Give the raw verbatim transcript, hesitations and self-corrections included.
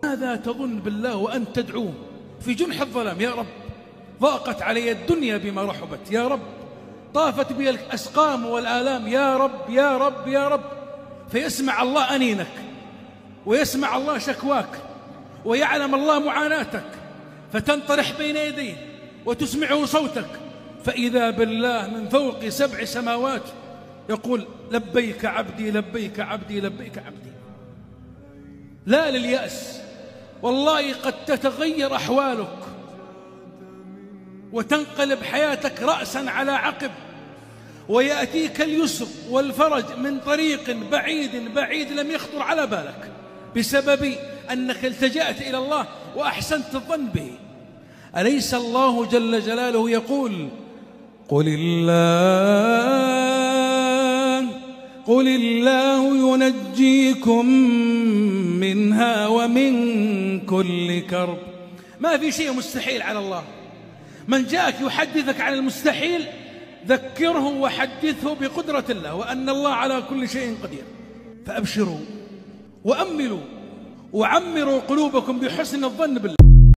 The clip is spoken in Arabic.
ماذا تظن بالله وأنت تدعوه في جنح الظلام؟ يا رب ضاقت علي الدنيا بما رحبت، يا رب طافت بي الأسقام والآلام، يا رب يا رب يا رب. فيسمع الله أنينك، ويسمع الله شكواك، ويعلم الله معاناتك، فتنطرح بين يديه وتسمعه صوتك، فإذا بالله من فوق سبع سماوات يقول لبيك عبدي لبيك عبدي لبيك عبدي. لا لليأس، والله قد تتغير أحوالك وتنقلب حياتك رأسا على عقب، ويأتيك اليسر والفرج من طريق بعيد بعيد لم يخطر على بالك، بسبب أنك التجأت إلى الله وأحسنت الظن به. أليس الله جل جلاله يقول قل الله قل الله ينجيكم منها ومن كل كرب. ما في شيء مستحيل على الله. من جاءك يحدثك عن المستحيل ذكره وحدثه بقدرة الله وأن الله على كل شيء قدير. فأبشروا وأملوا وعمروا قلوبكم بحسن الظن بالله.